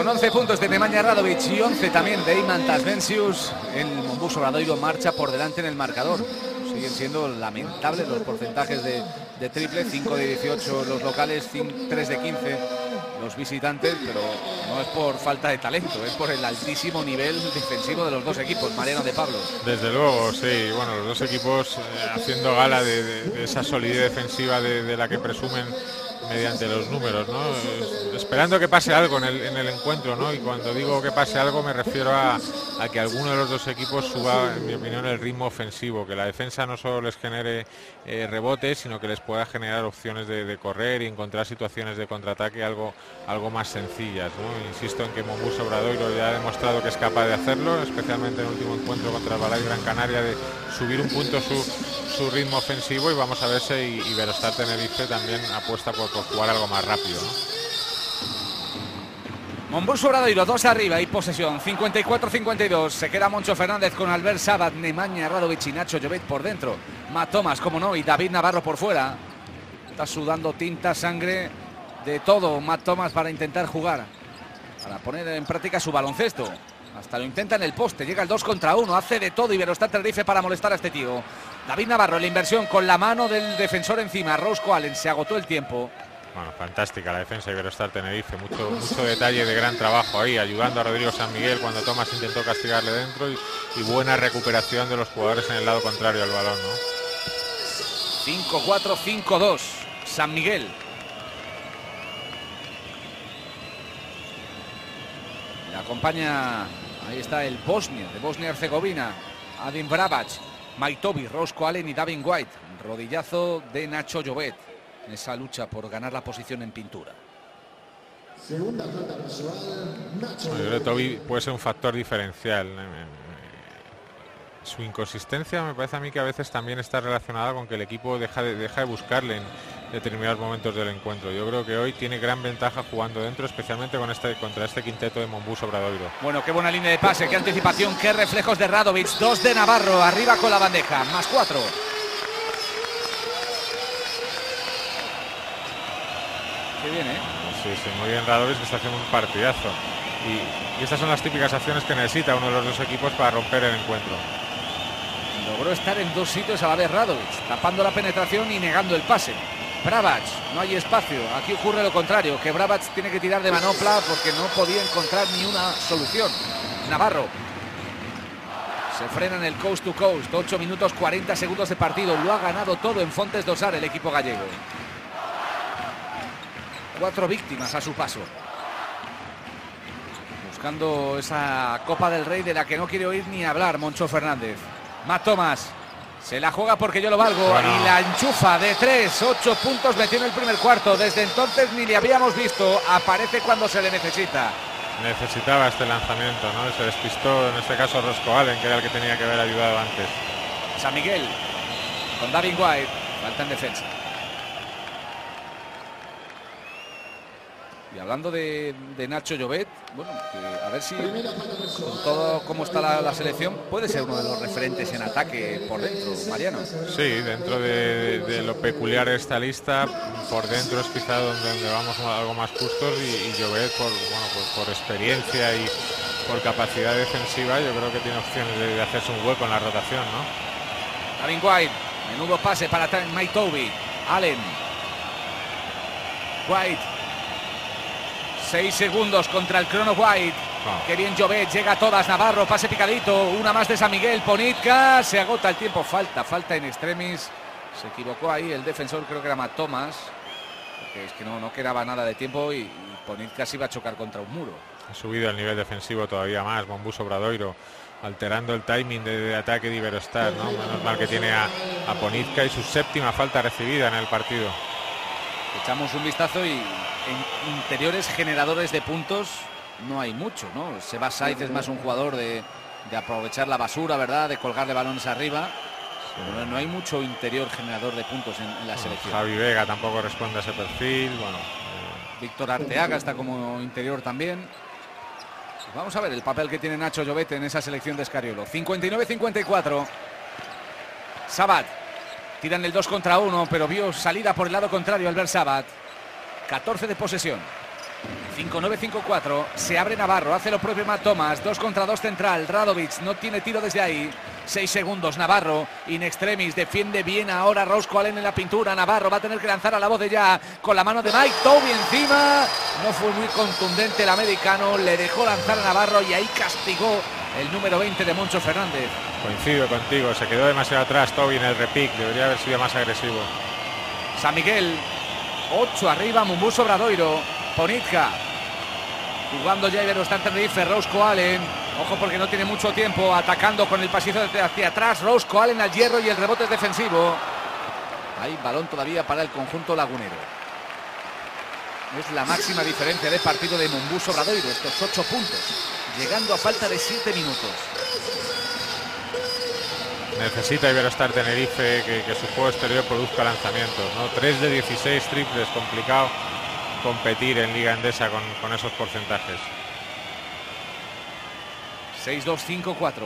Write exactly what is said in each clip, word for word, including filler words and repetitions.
Con once puntos de Nemanja Radovic y once también de Eimantas Vencius, el Mombus Obradoiro marcha por delante en el marcador. Siguen siendo lamentables los porcentajes de, de triple, cinco de dieciocho los locales, tres de quince los visitantes, pero no es por falta de talento, es por el altísimo nivel defensivo de los dos equipos. Mariano de Pablo. Desde luego, sí, bueno, los dos equipos eh, haciendo gala de, de, de esa solidez defensiva de, de la que presumen mediante los números, ¿no? Esperando que pase algo en el, en el encuentro, ¿no? Y cuando digo que pase algo me refiero a, a que alguno de los dos equipos suba, en mi opinión, el ritmo ofensivo, que la defensa no solo les genere eh, rebotes, sino que les pueda generar opciones de, de correr y encontrar situaciones de contraataque algo, algo más sencillas, ¿no? Insisto en que Mombus Obradoiro ya ha demostrado que es capaz de hacerlo, especialmente en el último encuentro contra el Balai Gran Canaria, de subir un punto su, su ritmo ofensivo, y vamos a ver si Iberostar Tenerife también apuesta por, por jugar algo más rápido, ¿no? Mombus Obradoiro, dos arriba y posesión, cincuenta y cuatro cincuenta y dos. Se queda Moncho Fernández con Albert Sabat, Nemanja Radovic y Nacho Llobet por dentro. Matt Thomas, como no, y David Navarro por fuera. Está sudando tinta, sangre, de todo Matt Thomas para intentar jugar, para poner en práctica su baloncesto. Hasta lo intenta en el poste, llega el dos contra uno, hace de todo Iberostar Tenerife para molestar a este tío. David Navarro en la inversión con la mano del defensor encima. Roscoe Allen, se agotó el tiempo. Bueno, fantástica la defensa de Iberostar Tenerife, mucho, mucho detalle de gran trabajo ahí, ayudando a Rodrigo San Miguel cuando Thomas intentó castigarle dentro, y, y buena recuperación de los jugadores en el lado contrario al balón, ¿no? cinco cuatro cinco dos, San Miguel. Le acompaña, ahí está el Bosnia, de Bosnia-Herzegovina, Adin Vrabac, Maitobi, Roscoe Allen y Davin White. Rodillazo de Nacho Llobet en esa lucha por ganar la posición en pintura. Segunda falta visual, Nacho. Yo creo que Toby puede ser un factor diferencial. Su inconsistencia me parece a mí que a veces también está relacionada con que el equipo deja de, deja de buscarle en determinados momentos del encuentro. Yo creo que hoy tiene gran ventaja jugando dentro, especialmente con este, contra este quinteto de Mombus Obradoiro. Bueno, qué buena línea de pase, qué anticipación, qué reflejos de Radovic. Dos de Navarro, arriba con la bandeja, más cuatro. Qué bien, ¿eh? Sí, sí, muy bien Radovic, que está haciendo un partidazo. Y, y estas son las típicas acciones que necesita uno de los dos equipos para romper el encuentro. Logró estar en dos sitios a la vez Radovic, tapando la penetración y negando el pase. Bravac, no hay espacio. Aquí ocurre lo contrario, que Bravac tiene que tirar de manopla porque no podía encontrar ni una solución. Navarro se frena en el coast to coast. ocho minutos cuarenta segundos de partido. Lo ha ganado todo en Fontes Dosar el equipo gallego. Cuatro víctimas a su paso, buscando esa Copa del Rey de la que no quiere oír ni hablar Moncho Fernández. Matt Thomas se la juega porque yo lo valgo, bueno, y la enchufa de tres. Ocho puntos metió en el primer cuarto. Desde entonces ni le habíamos visto. Aparece cuando se le necesita. Necesitaba este lanzamiento, ¿no? Se despistó en este caso Roscoe Allen, que era el que tenía que haber ayudado antes. San Miguel con Davin White, falta en defensa. Y hablando de, de Nacho Llobet, bueno, que a ver si con todo como está la, la selección puede ser uno de los referentes en ataque por dentro, Mariano. Sí, dentro de, de lo peculiar de esta lista, por dentro es quizá donde, donde vamos algo más justos, y, y Llobet por, bueno, pues por experiencia y por capacidad defensiva yo creo que tiene opciones de, de hacerse un hueco en la rotación, ¿no? Davin White, menudo pase para Mike Toby. Allen, White, seis segundos contra el crono White. Oh. Qué bien Llobet, llega a todas. Navarro, pase picadito, una más de San Miguel. Ponitka, se agota el tiempo. Falta, falta en extremis. Se equivocó ahí el defensor, creo que era Matt Thomas, porque es que no, no quedaba nada de tiempo, y, y Ponitka se iba a chocar contra un muro. Ha subido el nivel defensivo todavía más Mombus Obradoiro, alterando el timing de, de ataque de Iberostar, ¿no? Menos mal que tiene a, a Ponitka, y su séptima falta recibida en el partido. Echamos un vistazo y en interiores generadores de puntos no hay mucho, ¿no? Seba Saiz es más un jugador de, de aprovechar la basura, ¿verdad? De colgarle balones arriba. Sí. Pero no hay mucho interior generador de puntos en, en la selección. Javi Vega tampoco responde a ese perfil. Bueno, eh... Víctor Arteaga está como interior también. Vamos a ver el papel que tiene Nacho Llobet en esa selección de Scariolo. cincuenta y nueve cincuenta y cuatro. Sabat. Tiran el dos contra uno, pero vio salida por el lado contrario Albert Sabat. catorce de posesión. cinco nueve cinco cuatro. Se abre Navarro. Hace lo propio Matt Thomas. dos contra dos central. Radovic no tiene tiro desde ahí. seis segundos. Navarro in extremis. Defiende bien ahora Roscoe Allen en la pintura. Navarro va a tener que lanzar a la voz de ya. Con la mano de Mike Tobey encima. No fue muy contundente el americano. Le dejó lanzar a Navarro y ahí castigó el número veinte de Moncho Fernández. Coincido contigo. Se quedó demasiado atrás Tobey en el repic. Debería haber sido más agresivo. San Miguel. ocho arriba. Mumbuso Obradoiro. Ponitka. Jugando ya Iberostar Tenerife. Roscoe Allen. Ojo porque no tiene mucho tiempo. Atacando con el pasillo hacia atrás. Roscoe Allen al hierro y el rebote es defensivo. Hay balón todavía para el conjunto lagunero. Es la máxima diferencia de partido de Mumbuso Obradoiro. Estos ocho puntos. Llegando a falta de siete minutos. Necesita Iberostar Tenerife que, que su juego exterior produzca lanzamientos, ¿no? tres de dieciséis triples. Complicado competir en Liga Endesa con, con esos porcentajes. seis dos cinco cuatro.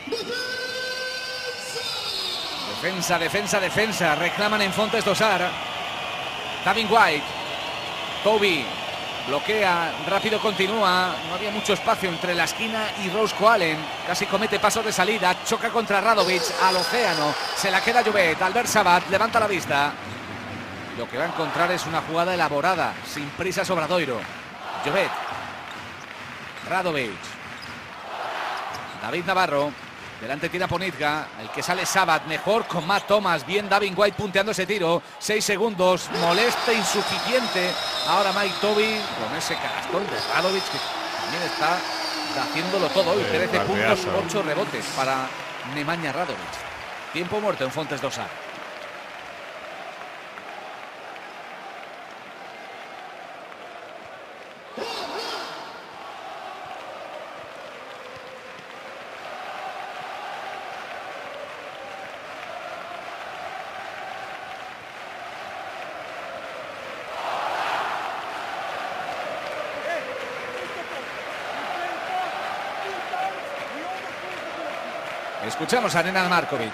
Defensa, defensa, defensa. Reclaman en Fontes Dosar. Davin White. Tobey bloquea, rápido continúa. No había mucho espacio entre la esquina y Roscoe Allen. Casi comete pasos de salida. Choca contra Radovic al océano. Se la queda Llobet. Albert Sabat levanta la vista. Lo que va a encontrar es una jugada elaborada, sin prisa Obradoiro. Llobet. Radovic. David Navarro. Delante tira Ponitka. El que sale Sabat. Mejor con Matt Thomas. Bien Davin White punteando ese tiro. seis segundos. Molesta, insuficiente. Ahora Mike Tobey con ese canastón de Radovic que también está haciéndolo todo hoy. trece puntos, ocho rebotes para Nemanja Radovic. Tiempo muerto en Fontes Dosar. Escuchamos a Nenad Markovic.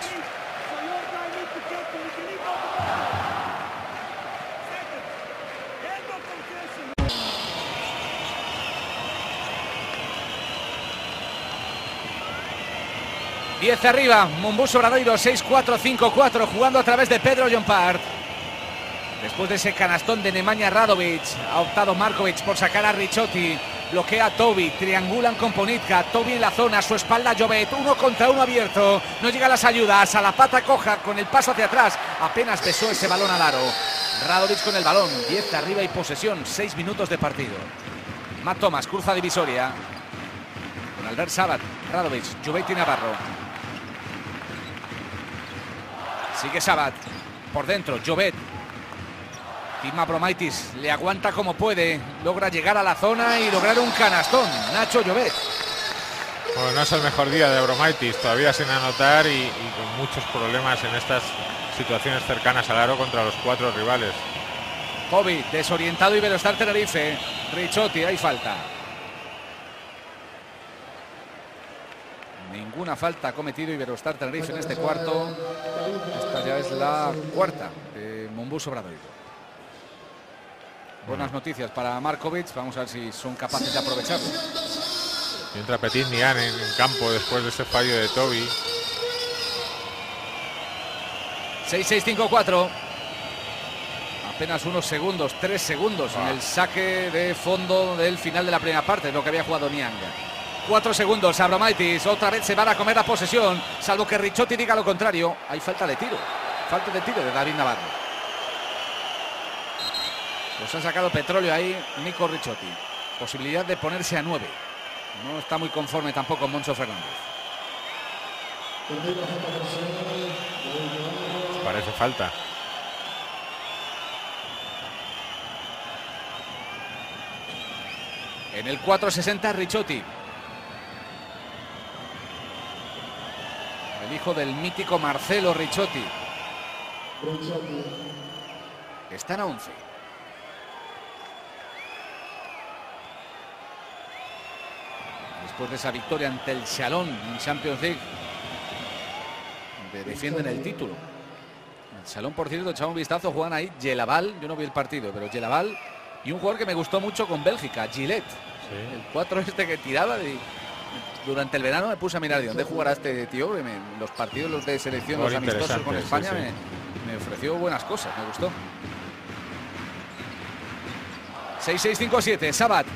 diez arriba, Mumbuso Obradoiro, seis cuatro cinco cuatro, jugando a través de Pedro Llompart. Después de ese canastón de Nemanja Radovic, ha optado Markovic por sacar a Ricciotti. Bloquea a Tobey, triangulan con Ponitka. Tobey en la zona, a su espalda Llobet, uno contra uno abierto. No llega las ayudas, a la pata coja con el paso hacia atrás. Apenas besó ese balón al aro. Radovic con el balón, diez arriba y posesión, seis minutos de partido. Matt Thomas cruza divisoria. Con Albert Sabat, Radovic, Llobet y Navarro. Sigue Sabat, por dentro, Llobet. Tim Abromaitis le aguanta como puede, logra llegar a la zona y lograr un canastón. Nacho Llobet. Bueno, no es el mejor día de Abromaitis, todavía sin anotar y, y con muchos problemas en estas situaciones cercanas al aro contra los cuatro rivales. Tobey desorientado. Iberostar Tenerife. Ricciotti, hay falta. Ninguna falta ha cometido Iberostar Tenerife en este cuarto. Esta ya es la cuarta de Mumbuso Obradoiro. Buenas noticias para Markovic. Vamos a ver si son capaces de aprovecharlo. Y entra Petit Nian en, en campo después de ese fallo de Tobey. seis seis cinco cuatro. Apenas unos segundos, tres segundos ah. en el saque de fondo del final de la primera parte, lo que había jugado Niang. Cuatro segundos, Abromaitis. Otra vez se van a comer la posesión, salvo que Ricciotti diga lo contrario. Hay falta de tiro. Falta de tiro de David Navarro. Pues ha sacado petróleo ahí Nico Ricciotti. Posibilidad de ponerse a nueve. No está muy conforme tampoco Moncho Fernández. Parece falta. En el cuatro sesenta Ricciotti. El hijo del mítico Marcelo Ricciotti. Están a once. Después de esa victoria ante el Chalon en Champions League, defienden el título. El Chalon, por cierto, echaba un vistazo, juegan ahí Yelaval, yo no vi el partido, pero Yelaval Y un jugador que me gustó mucho con Bélgica, Gillette. Sí. El cuatro este que tiraba de... Durante el verano me puse a mirar de dónde jugará este tío. Me, los partidos los de selección, los amistosos con España, sí, sí. Me, me ofreció buenas cosas, me gustó. seis seis cinco siete, Sabat.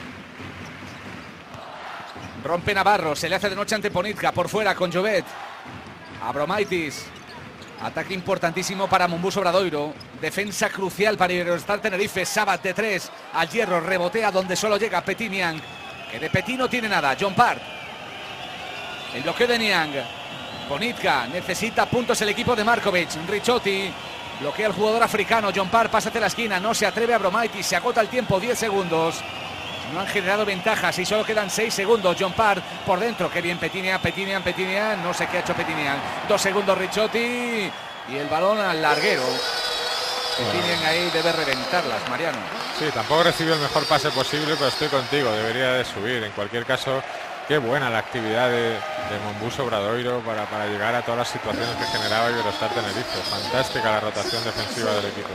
Rompe Navarro, se le hace de noche ante Ponitka, por fuera con Llobet. Abromaitis. Ataque importantísimo para Mombuso Obradoiro. Defensa crucial para Iberostar Tenerife. Sabat de tres, al hierro, rebotea donde solo llega Petit Niang, que de Petit no tiene nada. John Part. El bloqueo de Niang. Ponitka, necesita puntos el equipo de Markovic. Ricciotti bloquea al jugador africano. John Part pasa hacia la esquina, no se atreve a Abromaitis, se agota el tiempo, diez segundos. No han generado ventajas y solo quedan seis segundos. John Part por dentro. Qué bien Petit Niang, Petit Niang, Petit Niang. No sé qué ha hecho Petit Niang. Dos segundos Ricciotti. Y el balón al larguero. Petit Niang ahí debe reventarlas, Mariano. Sí, tampoco recibió el mejor pase posible, pero estoy contigo. Debería de subir. En cualquier caso, qué buena la actividad de, de Mombuso Obradoiro para, para llegar a todas las situaciones que generaba Iberostar Tenerife. Fantástica la rotación defensiva del equipo.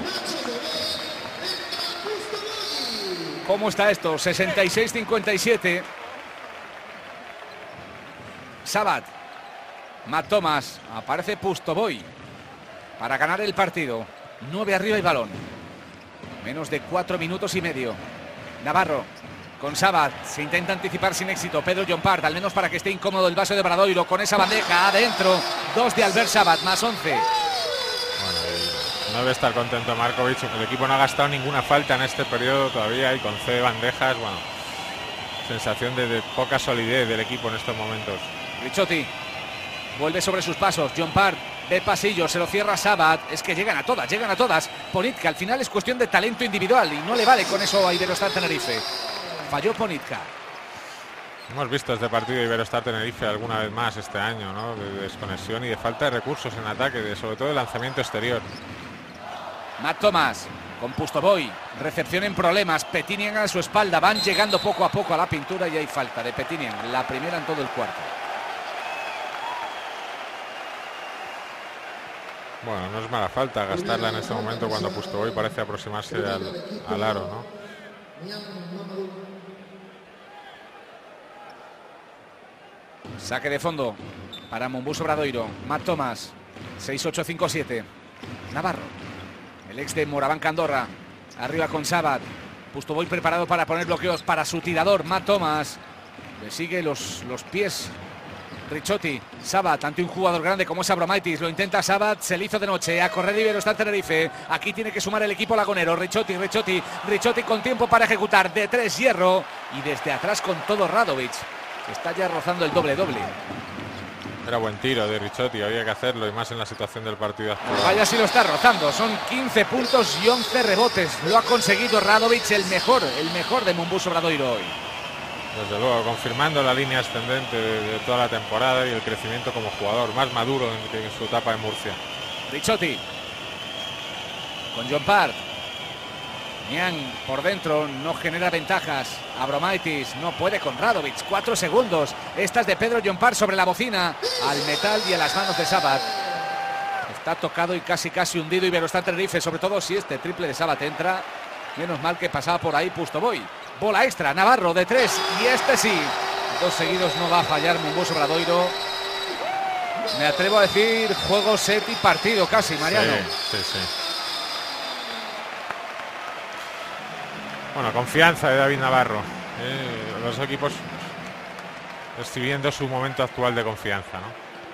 ¿Cómo está esto? sesenta y seis cincuenta y siete. Sabat. Matt Thomas. Aparece Pustoboy para ganar el partido. nueve arriba y balón. Menos de cuatro minutos y medio. Navarro con Sabat. Se intenta anticipar sin éxito. Pedro John Part, al menos para que esté incómodo el vaso de Obradoiro. Con esa bandeja adentro. Dos de Albert Sabat, más once. No debe estar contento Markovic. El equipo no ha gastado ninguna falta en este periodo todavía y concede bandejas. Bueno, sensación de, de poca solidez del equipo en estos momentos. Ricciotti vuelve sobre sus pasos. John Part de pasillo, se lo cierra Sabat. Es que llegan a todas, llegan a todas. Ponitka, al final es cuestión de talento individual y no le vale con eso a Iberostar Tenerife. Falló Ponitka. Hemos visto este partido de Iberostar Tenerife alguna vez más este año, ¿no? De desconexión y de falta de recursos en ataque, de, sobre todo de lanzamiento exterior. Matt Thomas con Pustoboy. Recepción en problemas. Petit Niang a su espalda. Van llegando poco a poco a la pintura y hay falta de Petit Niang. La primera en todo el cuarto. Bueno, no es mala falta gastarla en este momento cuando Pustoboy parece aproximarse al, al aro, ¿no? Saque de fondo para Mombuso Obradoiro. Matt Thomas. seis ocho cinco siete. Navarro. El ex de Moraván Candorra. Arriba con Sabat. Pustoboy preparado para poner bloqueos para su tirador, Matt Thomas. Le sigue los, los pies Ricciotti. Sabat ante un jugador grande como es Abromaitis. Lo intenta Sabat, se le hizo de noche. A correr Iberostar Tenerife. Aquí tiene que sumar el equipo lagunero. Ricciotti, Ricciotti, Ricciotti con tiempo para ejecutar. De tres, hierro. Y desde atrás con todo Radovic. Está ya rozando el doble-doble. Era buen tiro de Ricciotti, había que hacerlo y más en la situación del partido actual. Vaya si lo está rozando, son quince puntos y once rebotes. Lo ha conseguido Radovic, el mejor, el mejor de Mombuso Obradoiro hoy. Desde luego, confirmando la línea ascendente de, de toda la temporada y el crecimiento como jugador, más maduro en, que en su etapa en Murcia. Ricciotti con John Part. Niang por dentro, no genera ventajas. Abromaitis no puede con Radovic. Cuatro segundos. Esta es de Pedro John Part sobre la bocina. Al metal y a las manos de Sabat. Está tocado y casi casi hundido Iberostar Tenerife. Sobre todo si este triple de Sabat entra. Menos mal que pasaba por ahí Pustoboy. Bola extra, Navarro de tres. Y este sí. Dos seguidos no va a fallar Mombuso Obradoiro. Me atrevo a decir juego, set y partido casi, Mariano. Sí, sí, sí. Bueno, confianza de David Navarro. Eh, los equipos recibiendo su momento actual de confianza, ¿no?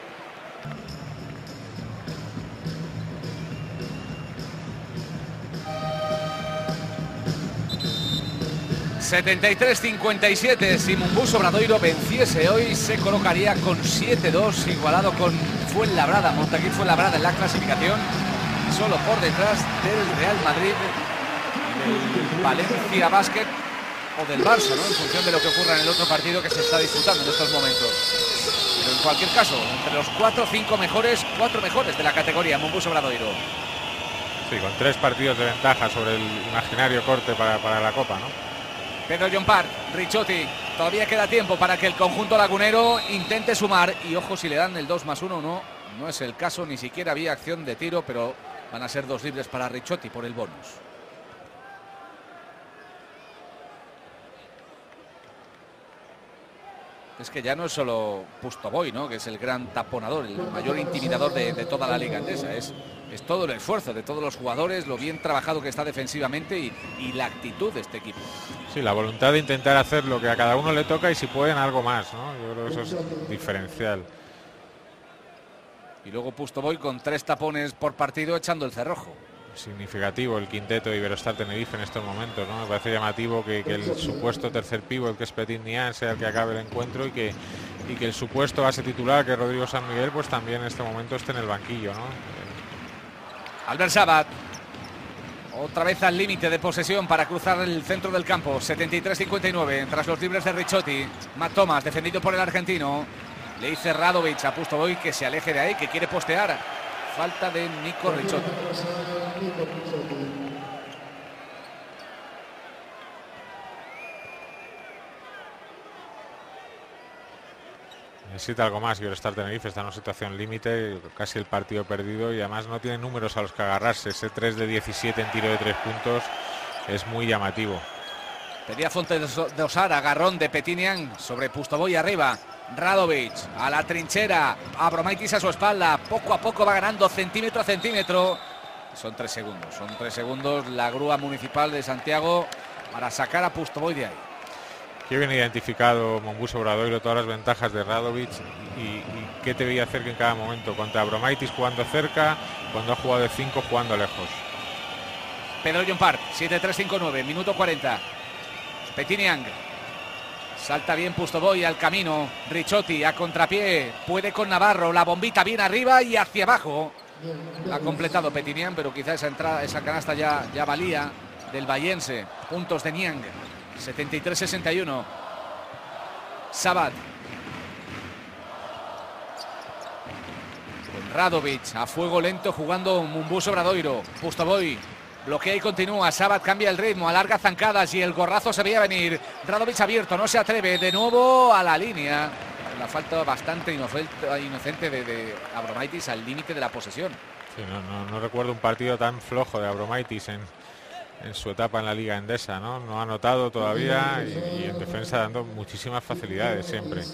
setenta y tres cincuenta y siete. Si Mombuso Obradoiro venciese hoy, se colocaría con siete dos, igualado con Fuenlabrada. Montaquí Fuenlabrada en la clasificación, solo por detrás del Real Madrid, del Valencia Basket o del Barça, ¿no? En función de lo que ocurra en el otro partido que se está disputando en estos momentos. Pero en cualquier caso, entre los cuatro o cinco mejores, cuatro mejores de la categoría, Mombuso Obradoiro. Sí, con tres partidos de ventaja sobre el imaginario corte para, para la Copa, ¿no? Pedro John Part, Ricciotti. Todavía queda tiempo para que el conjunto lagunero intente sumar. Y ojo si le dan el dos más uno o no. No es el caso, ni siquiera había acción de tiro, pero van a ser dos libres para Ricciotti por el bonus. Es que ya no es solo Pustovoy, ¿no?, que es el gran taponador, el mayor intimidador de, de toda la liga andesa. Es, es todo el esfuerzo de todos los jugadores, lo bien trabajado que está defensivamente y, y la actitud de este equipo. Sí, la voluntad de intentar hacer lo que a cada uno le toca y si pueden algo más, ¿no? Yo creo que eso es diferencial. Y luego Pustovoy con tres tapones por partido echando el cerrojo. Significativo el quinteto de Iberostar Tenerife en estos momentos, ¿no? Me parece llamativo que, que el supuesto tercer pivo, el que es Petit Niang, sea el que acabe el encuentro y que, y que el supuesto base titular, que es Rodrigo San Miguel, pues también en este momento esté en el banquillo, ¿no? Albert Sabat, otra vez al límite de posesión para cruzar el centro del campo. setenta y tres cincuenta y nueve tras los libres de Ricciotti. Matt Thomas defendido por el argentino. Le dice Radovic a Pustovoy que se aleje de ahí, que quiere postear. Falta de Nico Ricciotti. Necesita algo más. Iberostar Tenerife está en una situación límite, casi el partido perdido, y además no tiene números a los que agarrarse. Ese tres de diecisiete en tiro de tres puntos es muy llamativo. Pedía Fonte de Osar, agarrón de Petit Niang sobre Pustovoy arriba. Radovic a la trinchera, Abromaitis a su espalda, poco a poco va ganando centímetro a centímetro. Son tres segundos, son tres segundos la grúa municipal de Santiago para sacar a Pustovoy de ahí. Qué bien identificado Mombuso Obradoiro, todas las ventajas de Radovic y, y qué te veía cerca en cada momento. Contra Abromaitis jugando cerca, cuando ha jugado de cinco jugando lejos. Pedro Llompart, siete tres cinco nueve, minuto cuarenta. Petit Niang. Salta bien Pustovoy al camino. Ricciotti a contrapié. Puede con Navarro. La bombita bien arriba y hacia abajo. Ha completado Petit Niang, pero quizá esa entrada, esa canasta ya, ya valía del bahiense. Puntos de Niang. setenta y tres sesenta y uno. Sabat. Con Radovic a fuego lento jugando Mombuso Obradoiro. Pustovoy. Bloquea y continúa. Sabat cambia el ritmo, alarga zancadas y el gorrazo se veía venir. Radovic abierto, no se atreve. De nuevo a la línea. La falta bastante inocente de, de Abromaitis al límite de la posesión. Sí, no, no, no recuerdo un partido tan flojo de Abromaitis en, en su etapa en la Liga Endesa, ¿no? No ha anotado todavía y, y en defensa dando muchísimas facilidades siempre.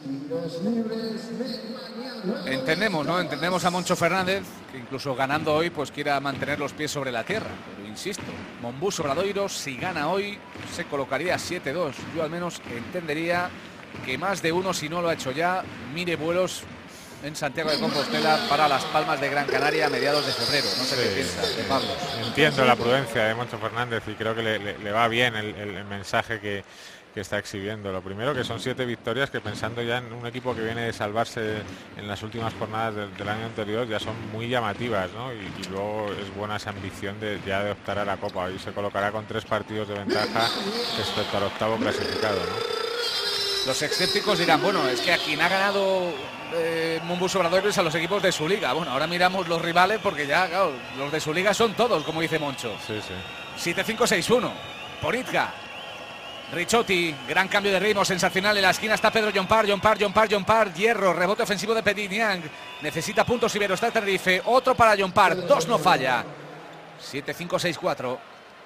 Entendemos, ¿no? Entendemos a Moncho Fernández, que incluso ganando hoy pues quiera mantener los pies sobre la tierra. Pero insisto, Mombuso Obradoiro, si gana hoy, se colocaría siete dos. Yo al menos entendería que más de uno, si no lo ha hecho ya, mire vuelos en Santiago de Compostela para Las Palmas de Gran Canaria a mediados de febrero. No sé sí, qué piensa de Pablo. Entiendo la prudencia de Moncho Fernández y creo que le, le, le va bien el, el, el mensaje que que está exhibiendo. Lo primero, que son siete victorias que, pensando ya en un equipo que viene de salvarse en las últimas jornadas del, del año anterior, ya son muy llamativas, ¿no? Y, y luego es buena esa ambición de ya de optar a la Copa. Hoy se colocará con tres partidos de ventaja respecto al octavo clasificado, ¿no? Los escépticos dirán, bueno, es que a quien ha ganado eh, Mombuso Obradoiro es a los equipos de su liga. Bueno, ahora miramos los rivales porque ya, claro, los de su liga son todos, como dice Moncho. Sí, sí. siete cinco seis uno. Ponitka. Ricciotti, gran cambio de ritmo, sensacional. En la esquina está Pedro Llompart, Llompart, Llompart, Llompart. Hierro, rebote ofensivo de Petit Niang. Necesita puntos Iberostar Tenerife. Otro para Llompart, dos no falla. siete cinco seis cuatro.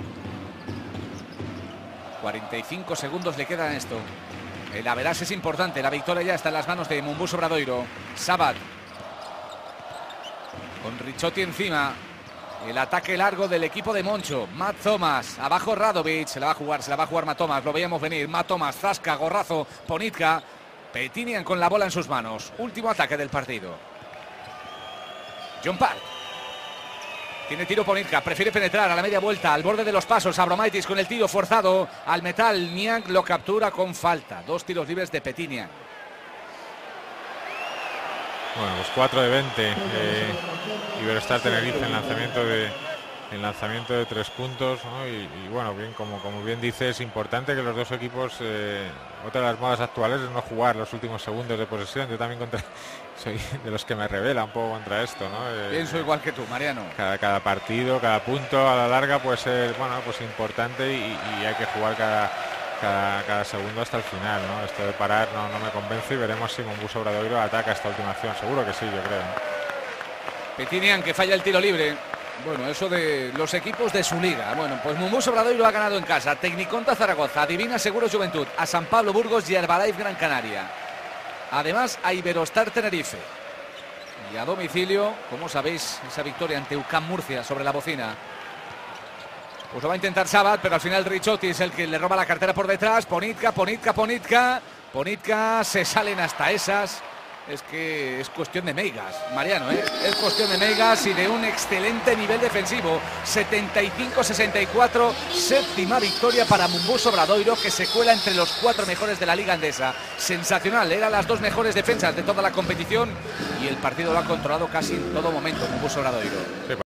cuarenta y cinco segundos le quedan esto. El average es importante, la victoria ya está en las manos de Mombuso Obradoiro. Sabat. Con Ricciotti encima. El ataque largo del equipo de Moncho. Matt Thomas, abajo Radovic. Se la va a jugar, se la va a jugar Matt Thomas. Lo veíamos venir. Matt Thomas, zasca, gorrazo, Ponitka. Petit Niang con la bola en sus manos. Último ataque del partido. Llompart. Tiene tiro Ponitka, prefiere penetrar a la media vuelta, al borde de los pasos. Abromaitis con el tiro forzado al metal. Niang lo captura con falta. Dos tiros libres de Petit Niang. Bueno, pues cuatro de veinte. Eh, Iberostar Tenerife en lanzamiento de en lanzamiento de tres puntos, ¿no? y, y bueno, bien, como, como bien dice, es importante que los dos equipos, eh, otra de las modas actuales es no jugar los últimos segundos de posesión. Yo también contra, soy de los que me revela un poco contra esto, ¿no? Eh, Pienso igual que tú, Mariano. Cada, cada partido, cada punto a la larga puede ser, bueno, pues importante y, y hay que jugar cada, cada, cada segundo hasta el final, ¿no? Esto de parar no, no me convence y veremos si Mombuso Obradoiro ataca esta última acción. Seguro que sí, yo creo. Petit Niang que falla el tiro libre. Bueno, eso de los equipos de su liga. Bueno, pues Mombuso Obradoiro ha ganado en casa. Tecniconta Zaragoza, Divina Seguros Juventud, a San Pablo Burgos y Herbalife Gran Canaria. además a Iberostar Tenerife. Y a domicilio, como sabéis, esa victoria ante U C A M Murcia sobre la bocina. Pues lo va a intentar Sabat, pero al final Ricciotti es el que le roba la cartera por detrás. Ponitka, Ponitka, Ponitka. Ponitka, se salen hasta esas. Es que es cuestión de megas, Mariano, ¿eh? Es cuestión de megas y de un excelente nivel defensivo. setenta y cinco sesenta y cuatro, séptima victoria para Mumbuso Obradoiro, que se cuela entre los cuatro mejores de la Liga Endesa. Sensacional, eran las dos mejores defensas de toda la competición y el partido lo ha controlado casi en todo momento Mumbuso Obradoiro.